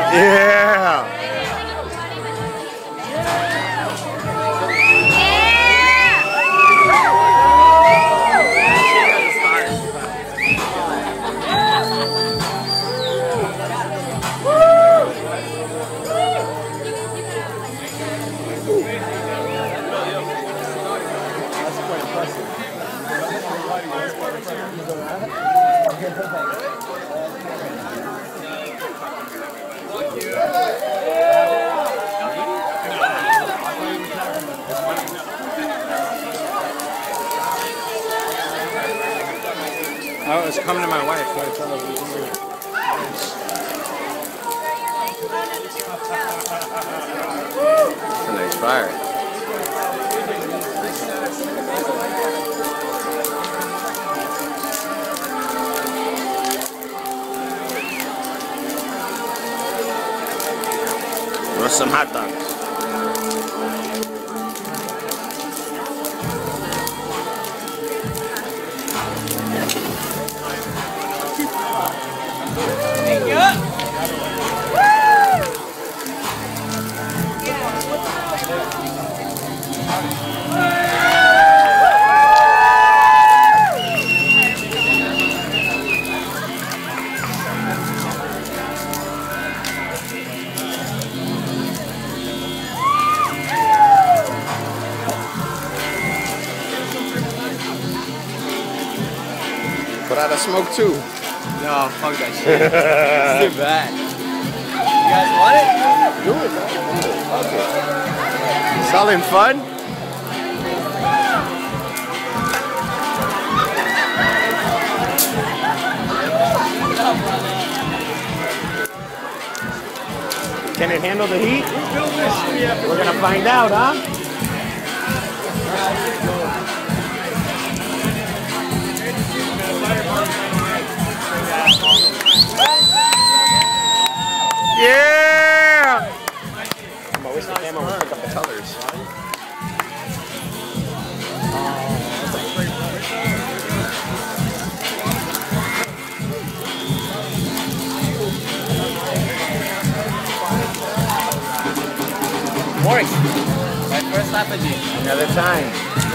Yeah. Oh, it's coming to my wife. So I tell her we can do it. That's a nice fire. Want some hot dogs? Put out a smoke too. No, fuck that shit. It's too bad. You guys want it? Do it, man. Okay. It's all in fun. Can it handle the heat? We're gonna find out, huh? Yeah! I wish the camera would pick up the colors. Morris, my first apogee. Another time.